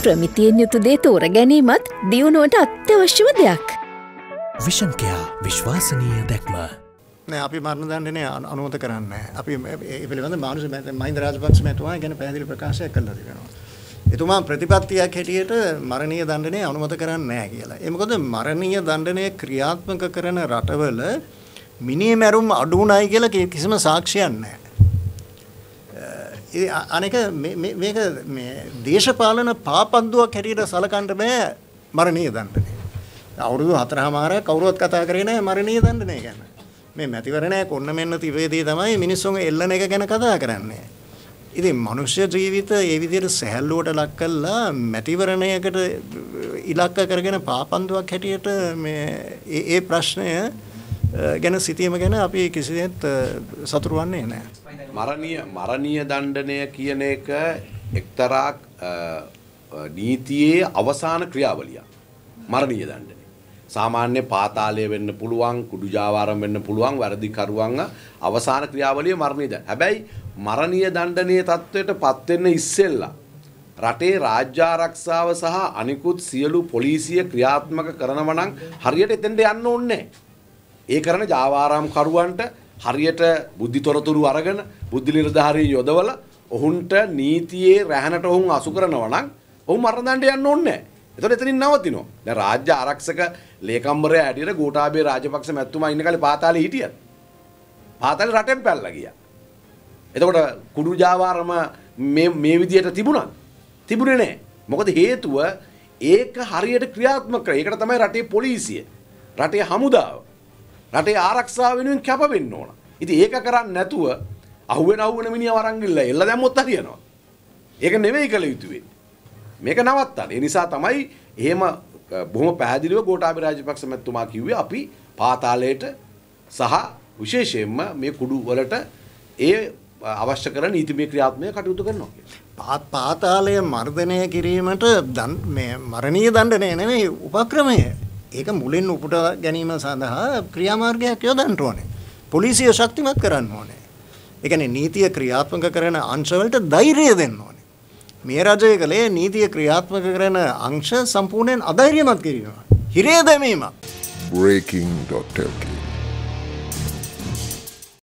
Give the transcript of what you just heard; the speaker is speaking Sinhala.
ප්‍රමිතියෙන් යුතු දේ තෝර ගැනීමත් දියුණුවට අත්‍යවශ්‍යම දෙයක්. විෂන් කෙයා විශ්වාසනීය දැක්ම. නෑ අපි මරණ දඬුවම අනුමත කරන්නේ නැහැ. අපි ඒ පිළිබඳව මානසික මහින්ද රාජපක්ෂ මහත්මයා ගැන පැහැදිලි ප්‍රකාශයක් කළා තිබෙනවා. එතුමා ප්‍රතිපත්තියක් හැටියට මරණීය දඬුවම අනුමත කරන්නේ නැහැ කියලා. ඒ මොකද මරණීය දඬුවම ක්‍රියාත්මක කරන රටවල මිනිමැරුම් අඩු උනායි කියලා කිසිම සාක්ෂියක් නැහැ. අනේක මේක මේ දේශපාලන පාපන්දුවක් හැටියට සලකන්න බෑ මරණීය දඬුවම. අවුරුදු 4මාරක් කවුරුවත් කතා කරේ නැහැ මරණීය දඬුවම ගැන. මේ මැතිවරණයක් ඔන්න මෙන්න තිබෙදී තමයි මිනිස්සුන් එල්ලන එක ගැන කතා කරන්නේ. ඉතින් මනුෂ්‍ය ජීවිත ඒ විදිහට සැහැල්ලුවට ලක් කළා මැතිවරණයකට ඉලක්ක කරගෙන පාපන්දුවක් හැටියට මේ ඒ ප්‍රශ්නය ගැන සිතීම ගැන අපි කිසිසේත් සතුටු වෙන්නේ නැහැ. මරණීය දණ්ඩනය කියන එක එක්තරා නීතියේ අවසාන ක්‍රියාවලිය. මරණීය දණ්ඩනය. සාමාන්‍ය පාතාලය වෙන්න පුළුවන්, කුඩු ජාවාරම් වෙන්න පුළුවන්, වැරදිකරුවන් අවසාන ක්‍රියාවලිය මරණීය දණ්ඩනය. හැබැයි මරණීය දණ්ඩනීය තත්වයට පත් වෙන්න ඉස්සෙල්ලා රටේ රාජ්‍ය ආරක්ෂාව සහ අනිකුත් සියලු පොලිසිය ක්‍රියාත්මක කරනවා නම් හරියට එතෙන්ට යන්න ඕනේ නැහැ. ඒ කරන ජාවාරම් කරුවන්ට හරියට බුද්ධි තොරතුරු අරගෙන බුද්ධි නිලධාරී යොදවලා ඔවුන්ට නීතියේ රැහැනට ඔවුන් අසු කරනවා නම් ඔවුන් මරණ දණ්ඩේ යන්න ඕනේ නැහැ. එතකොට එතනින් නවතිනවා. දැන් රාජ්‍ය ආරක්ෂක ලේකම්වරයා හැටියට ගෝඨාභය රාජපක්ෂ මැතිතුමා ඉන්න කාලේ පාතාලේ හිටියද? පාතාලේ රටෙන් පැල්ලා ගියා. එතකොට කුඩු ජාවාරම මේ විදියට තිබුණාද? තිබුණේ නැහැ. මොකද හේතුව ඒක හරියට ක්‍රියාත්මක කරා. ඒකට තමයි රටේ පොලිසිය, රටේ හමුදාව, රටේ ආරක්ෂාව වෙනුවෙන් කැප වෙන්න ඕන. ඉතින් ඒක කරන්නේ නැතුව අහුවෙන මිනිහා වරන් ගිල්ලා එල්ල දැම්මොත් හරියනවා. ඒක නෙවෙයි කළ යුතු වෙන්නේ. මේක නවත්තන්න. ඒ නිසා තමයි එහෙම බොහොම පැහැදිලිව ගෝඨාභය රාජපක්ෂ මැතිතුමා කිව්වේ අපි පාතාලයට සහ විශේෂයෙන්ම මේ කුඩු වලට ඒ අවශ්‍ය කරන නීතිමය ක්‍රියාත්මක කටයුතු කරනවා කියලා. පාතාලය මර්ධනය කිරීමට මේ මරණීය දණ්ඩනය නෙවෙයි උපක්‍රමය. ඒක මුලින් උපුටා ගැනීම සඳහා ක්‍රියාමාර්ගයක් යොදන්න ඕනේ. පොලිසිය ශක්තිමත් කරන්න ඕනේ. ඒ කියන්නේ නීතිය ක්‍රියාත්මක කරන අංශවලට ධෛර්යය දෙන්න ඕනේ. මේ රජය කලේ නීතිය ක්‍රියාත්මක කරන අංශ සම්පූර්ණයෙන් අධෛර්යමත් කිරීම. හිරේ දැමීම. breaking.lk